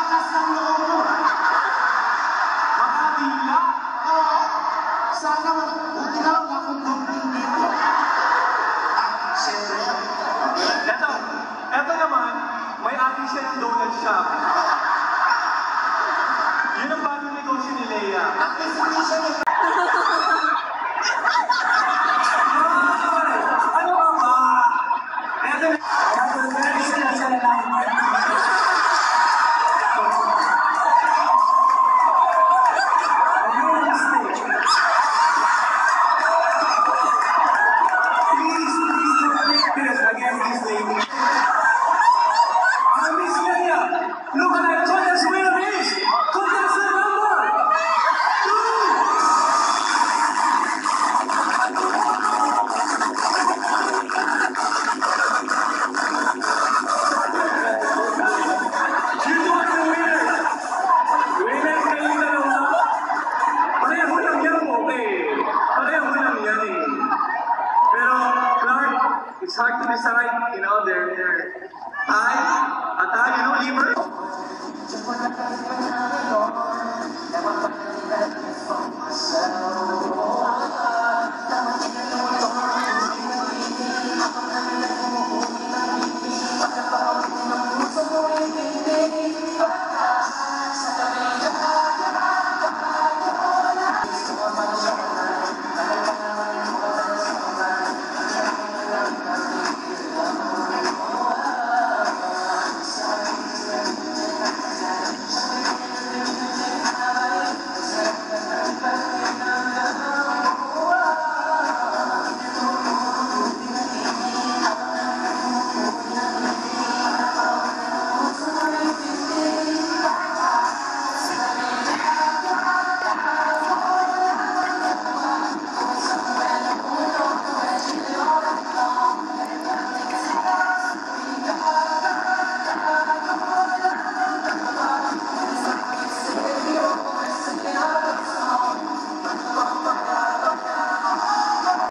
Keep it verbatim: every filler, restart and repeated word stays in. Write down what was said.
Napakalakas ng loob mo. Makadila? Oo. Sana, buti na lang akong dumping dito. Ah, siyempre. Okay. Eto, eto naman, may ate siya ng donut shop. Yun ang bagong negosyo ni Leah. At least hindi siya nag- Ano ka ba? Eto na. Eto na sila sa lalaki. Please, please don't make this against this lady. Ah, Miss Leah, look at